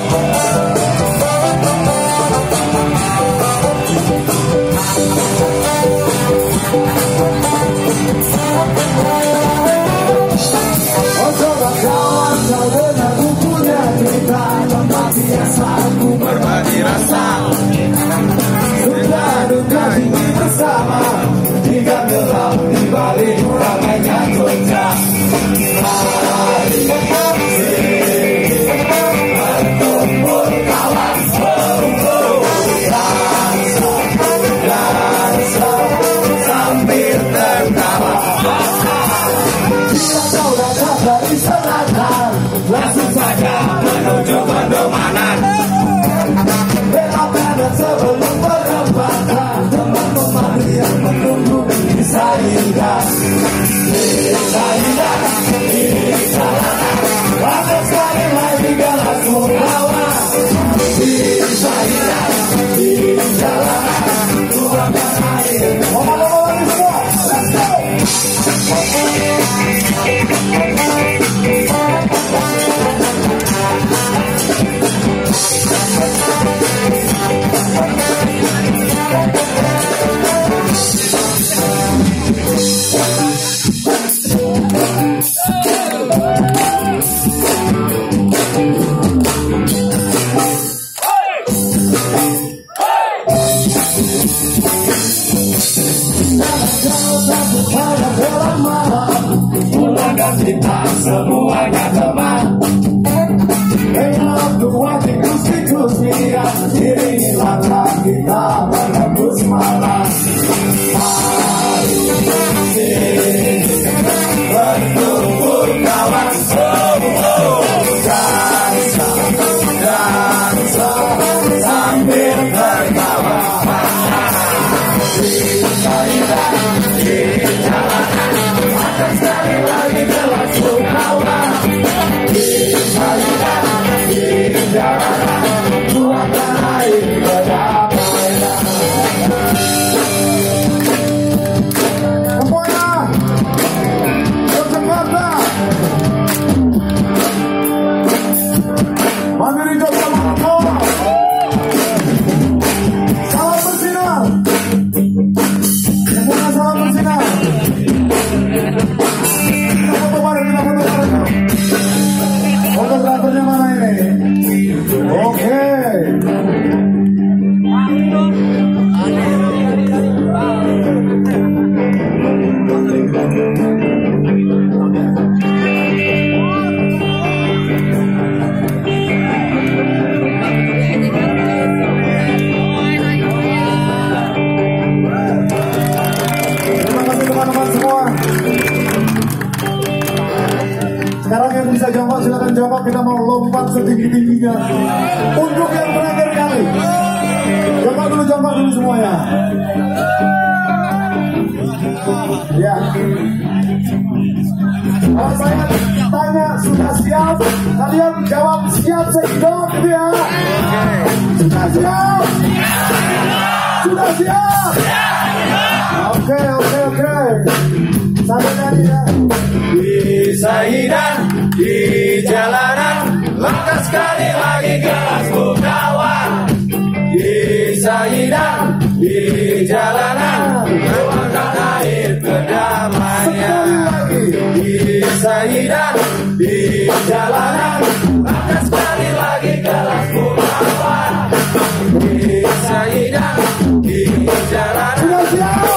Berbagi rasa suka duka ini bersama, hingga gelap di balik ramainya kota. Mari berkumpul kawan seru, dansa sambil tertawa. Bila kau datang dari selatan, langsung saja menuju Gondomanan. Sebelum berempatan, teman-teman yang menunggu bisa indah, bisa indah, bisa lama sekali lagi galas menghawa. Bisa indah, bisa lama, tuangkan air. Ngomong-ngomong semua, let's go. Kita semuanya teman, enak dua tikus-tikus lihat, iringi langkah kita menembus malam. Mari berkumpul kawan semua, dansa, dansa sambil tertawa. Bisa indah di jalanan, akan sekali lagi gelas kawan. Bisa indah di jalanan, tuangkan air berdamaian. Semuanya Yogyakarta, Mandiri Yogyakarta, salam bersinar. Semuanya salam bersinar. Fotografernya mana ini? Oke. Terima kasih teman-teman semua. Sekarang yang bisa jawab silakan jawab, kita mau lompat setinggi-tingginya. Untuk yang terakhir kali, jawab dulu semuanya. Ya. Kalau saya tanya sudah siap, kalian jawab siap, saya jawab gitu ya. Sudah siap? Sudah siap? Oke. Sampai tadi ya. Bisa hidup di jalanan, langkah sekali lagi gelasmu kawan. Bisa hidup di jalanan, tuangkan air kedamaian. Bisa hidup di jalanan, langkah sekali lagi gelasmu kawan. Bisa hidup di jalanan.